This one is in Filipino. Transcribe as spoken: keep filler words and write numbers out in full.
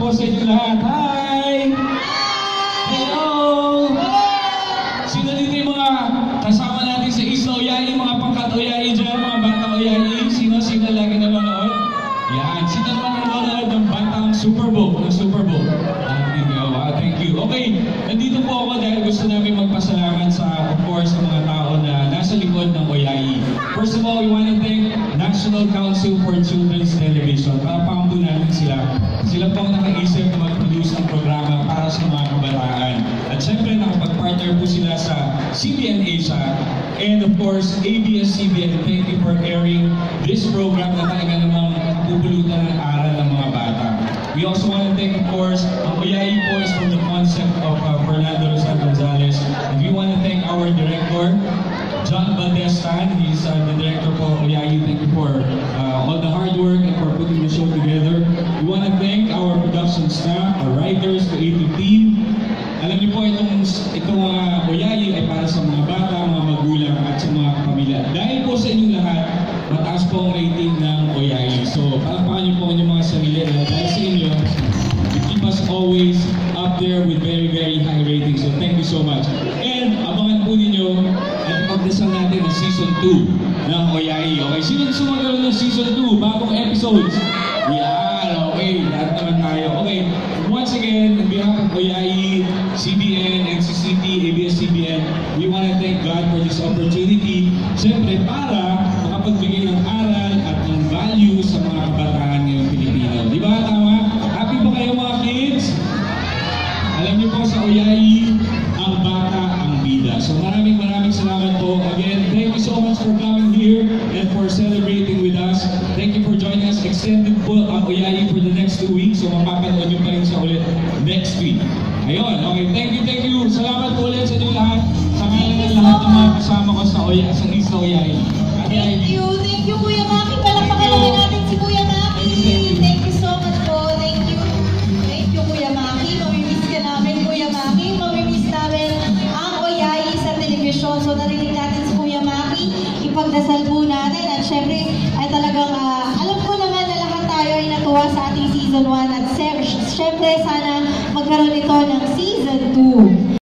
po sa inyo lahat. Hi! Hello! Sino dito yung mga kasama natin sa Isla Oyayi, mga pangkat Oyayi dyan, mga batang Oyayi? Sino-sino lagi nanonood? Yan. Sino naman nanonood ng batang Superbook, ng Superbook? Ah, thank you. Okay, nandito po ako dahil gusto namin magpasalamat sa, of course, sa mga tao na nasa likod ng Oyayi. First of all, we want to thank National Council for Children's Television. Parapakan po natin sila. Sila po ang nakaisip na mag-produce ng programa para sa mga kabataan. At syempre, nakapag-partner po sila sa C B N Asia and of course, A B S C B N. Thank you for airing this program na talaga namang kapupulutan ng aral ng mga bata. We also want to thank, of course, ang Oyayi po is from the concept of uh, Fernando Rosal Gonzalez. And we want to thank our director, John Baldestan. He's uh, the director for Oyayi. Thank you for uh, all the hard work and for putting the show together. We want to thank our production staff, our writers, creative team. Alam niyo po, itong, itong uh, Oyayi ay para sa mga bata, mga magulang at sa mga kapamilya. Dahil po sa inyong lahat, mataas po ang rating ng Oyayi. So, palakpakan niyo po ang inyong mga sarili. Dahil sa inyo, you keep us always up there with very, very high ratings. So, thank you so much. And, abangan po ninyo at pagdasal natin ang Season two ng Oyayi. Okay, sino gusto magkaroon ng Season two? Bagong episodes? Yan, okay. Lahat naman tayo. Okay, once again, on behalf of Oyayi, C B N, N C C T, A B S C B N, we want to thank God for this opportunity. Siyempre, para makapagbigay ng aral at ng value sa mga kabataan ngayong Pilipino. Di ba? Tama? Happy ba kayo mga kids? Alam niyo po sa Oyayi, ang bata ang bida. So maraming maraming salamat po. Again, thank you so much for coming here and for celebrating with us. Thank you for joining us. Extended po ang Oyayi for the next two weeks. So mapapanood niyo pa rin siya ulit next week. Ayun, okay. Thank you, thank you. Salamat po ulit sa inyo lahat. Sa ngalan ng lahat ng mga kasama ko sa Oyayi, sa Isla Oyayi. Thank you, thank you Kuya Maki. Palakpakan naman natin si Kuya Maki. Thank you so much po. Thank you. Thank you Kuya Maki. Mamimiss ka namin Kuya Maki. Mamimiss namin ang Oyayi sa telebisyon. So narinig natin si Kuya Maki. Ipagdasal po natin. At syempre, ay talagang uh, alam ko naman na lahat tayo ay natuwa sa ating season one. At syempre, sana